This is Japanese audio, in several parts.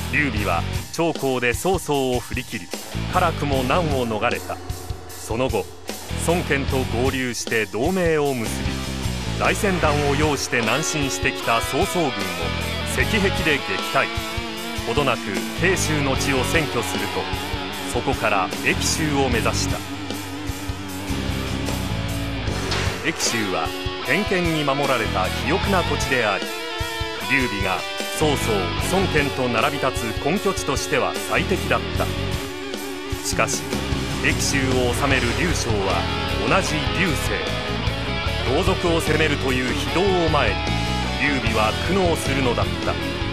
劉備は長江で曹操を振り切り、辛くも難を逃れた。その後孫権と合流して同盟を結び、大船団を擁して南進してきた曹操軍を石壁で撃退。ほどなく鄭州の地を占拠すると、そこから益州を目指した。益州は偏見に守られた肥沃な土地であり、劉備が曹操孫権と並び立つ根拠地としては最適だった。しかし益州を治める劉将は同じ劉姓。同族を攻めるという非道を前に劉備は苦悩するのだった。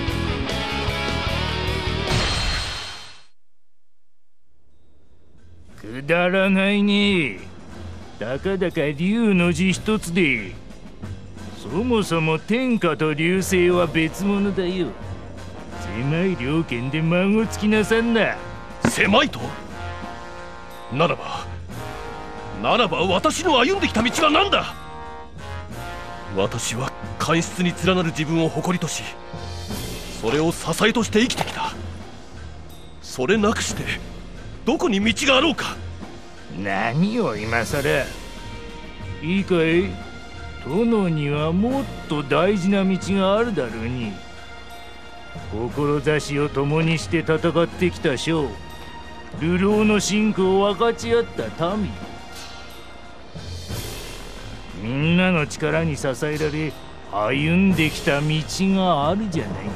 くだらないね。たかだか龍の字一つで。そもそも天下と流星は別物だよ。狭い猟犬で孫つきなさんな。 狭いとならば私の歩んできた道は何だ。私は官室に連なる自分を誇りとし、それを支えとして生きてきた。それなくしてどこに道があろうか。 何を今さら。いいかい、殿にはもっと大事な道があるだろうに。志を共にして戦ってきた将、流浪の辛苦を分かち合った民、みんなの力に支えられ歩んできた道があるじゃないか。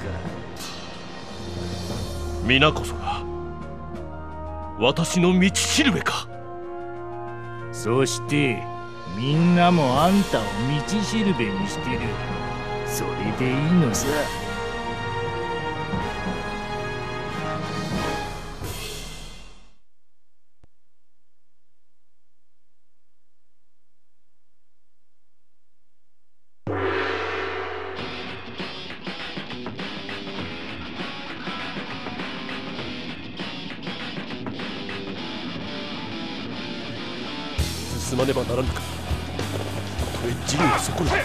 皆こそが私の道しるべか。 そしてみんなもあんたを道しるべにしてる。それでいいのさ。 進まねばならぬか。たとえ陣はそこに。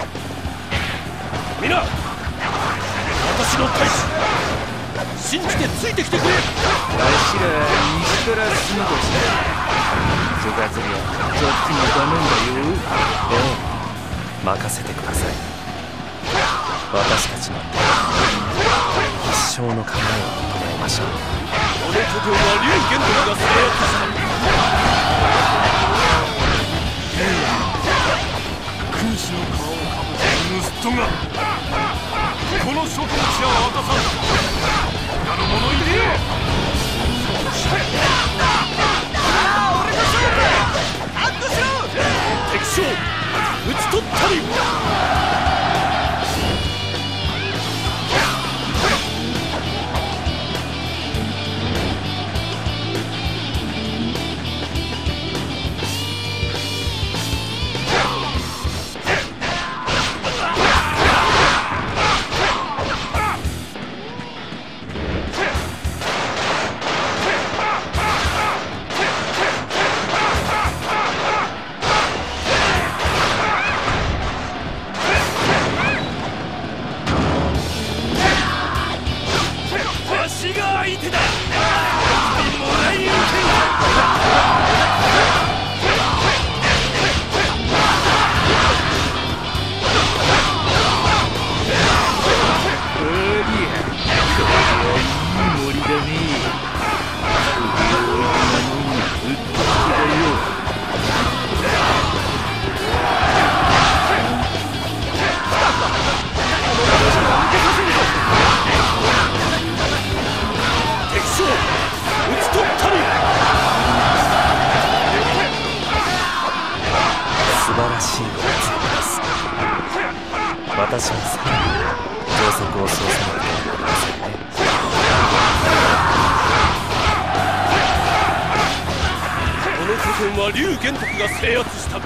皆、私の大使、信じてついてきてくれ。 わしら西から進むとした。急がずりゃそっちも頼んだよ。 任せてください。私たちの一生の構えを整えましょう。 この拠点は劉玄徳が制圧した。君主の顔をかぶった盗人がこの諸君地は渡さん。他の者入れよ。俺の勝負、ハッとしろ。敵将討ち取ったり。 私はさらに上足をそうさなければなりませんね。 この拠点は劉玄徳が制圧した。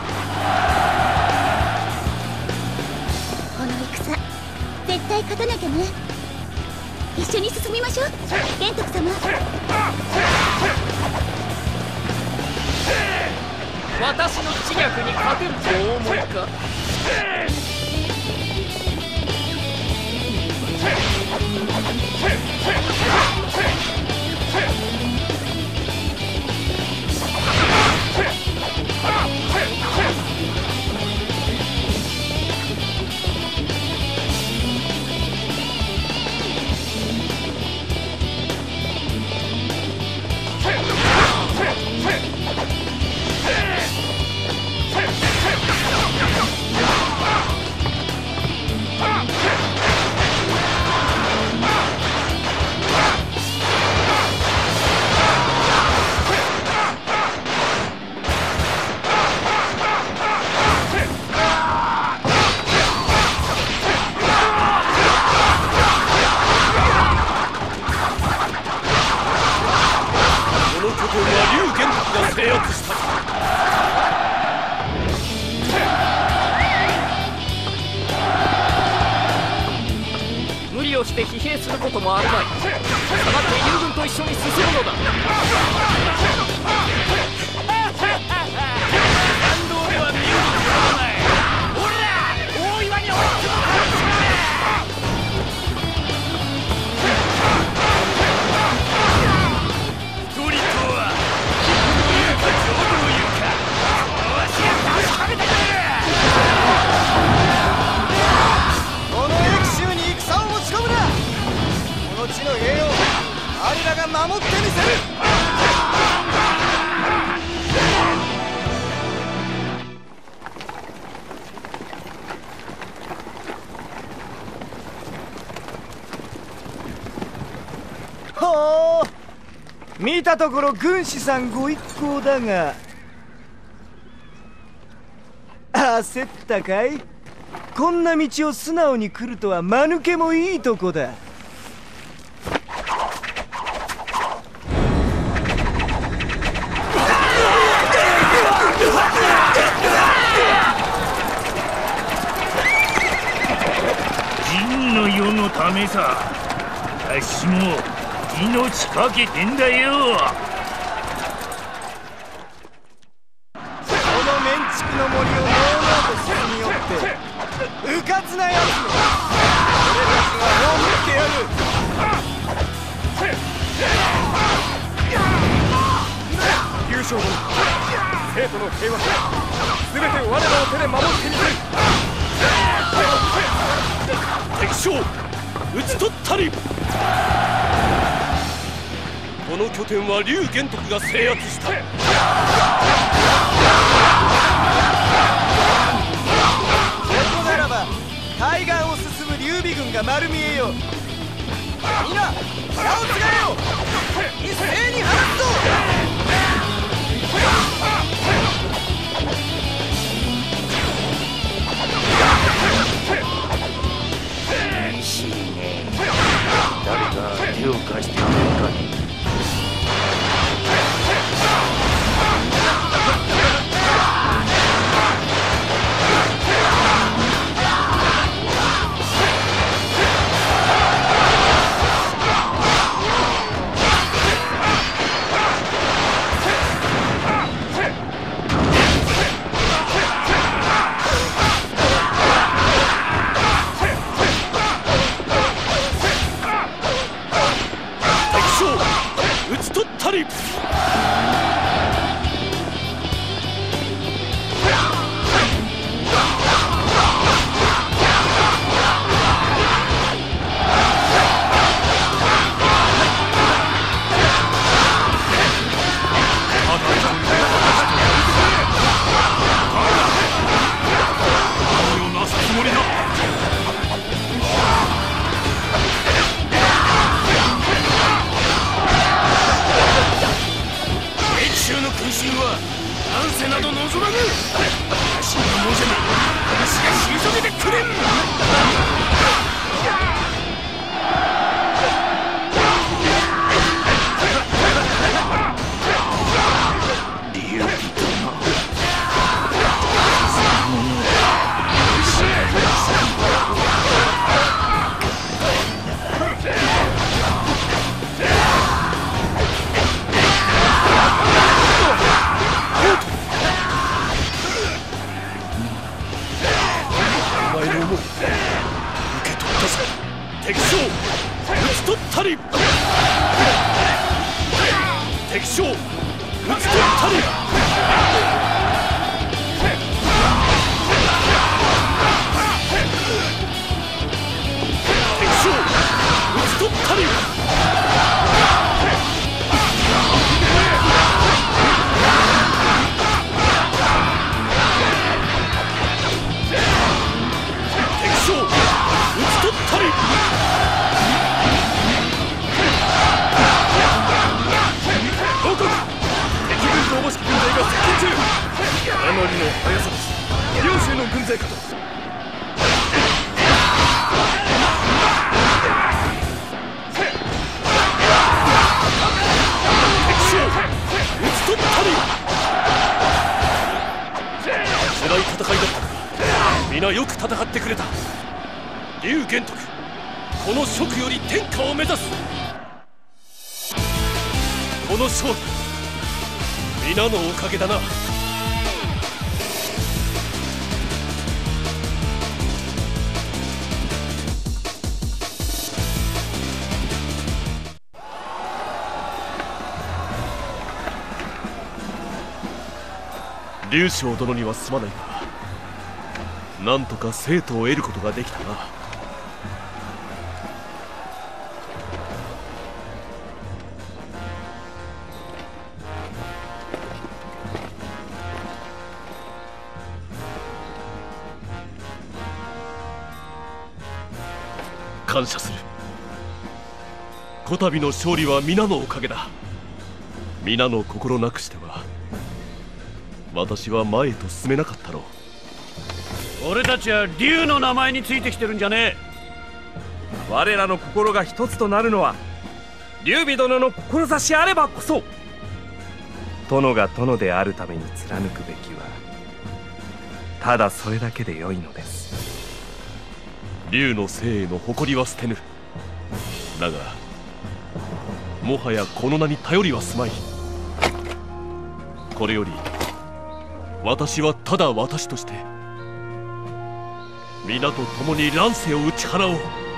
この戦絶対勝たなきゃね。一緒に進みましょう、玄徳様。 私の知略に勝てるとお思いか。 をして疲弊することもあるまい。下がって友軍と一緒に進むのだ。感動では身を引くことない。おら大岩に追いつく。ストリートはキックの言うかジョブの言うか、このわしが出しかけてくる。 この益州に戦を持ち込むな。この地の平を我らが守ってみせる。ほう、見たところ軍師さんご一行だが、焦ったかい？こんな道を素直に来るとは間抜けもいいとこだ。 仁の世のためさ。あっしも命かけてんだよ。 このメンチクの森をのうのうと進み寄ってうかつなやつめ、俺たちが葬ってやる。 優勝後、生徒の平和全て我らの手で守ってみせる。敵将討ち取ったり。この拠点は劉玄徳が制圧した。 ここならば海岸を進む劉備軍が丸見えよ。皆矢をつがえよ。一斉に放つぞ。 厳しいね。誰か手を貸してくれるかね。 辛い戦いだったが皆よく戦ってくれた。劉玄徳この職より天下を目指す。この勝利皆のおかげだな。劉将殿にはすまないが、なんとか生徒を得ることができたな。感謝する。こたびの勝利は皆のおかげだ。皆の心なくしては私は前へと進めなかったろう。 俺たちは竜の名前についてきてるんじゃねえ。 我らの心が一つとなるのは劉備殿の志あればこそ。殿が殿であるために貫くべきはただそれだけでよいのです。 劉の姓への誇りは捨てぬ。だがもはやこの名に頼りはすまい。これより私はただ私として皆と共に乱世を打ち払おう。